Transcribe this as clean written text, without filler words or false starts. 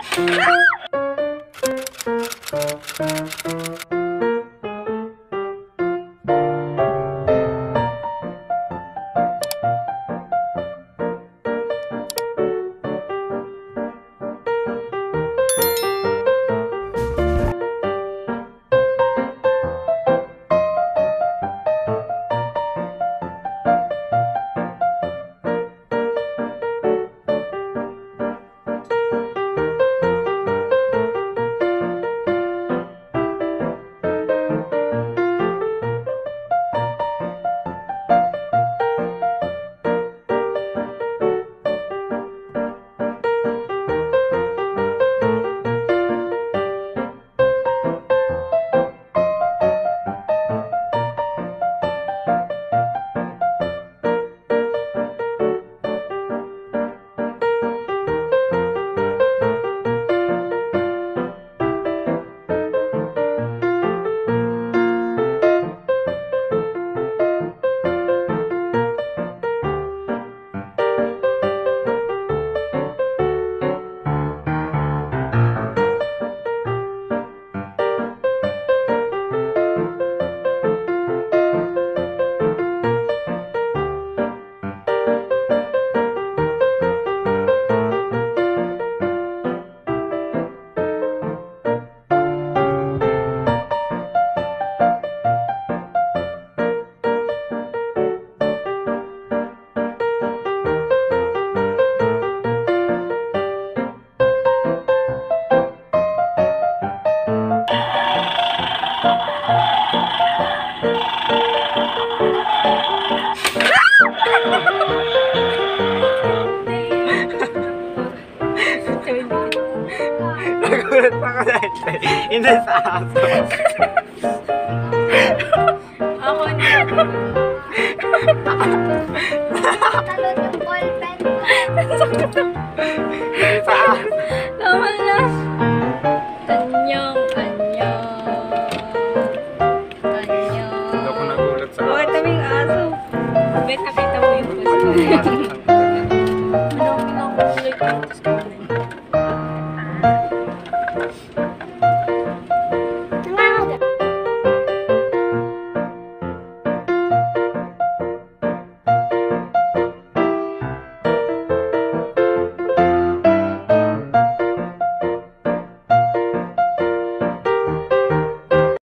Nagulat ako dahil hindi sa aso. Ako na. Talon yung ballpen ko. Hindi sa aso. Tama na. Anyong. Hindi ako nagulat sa Bakit aso. kaming aso? Bet nakita mo yung post ko.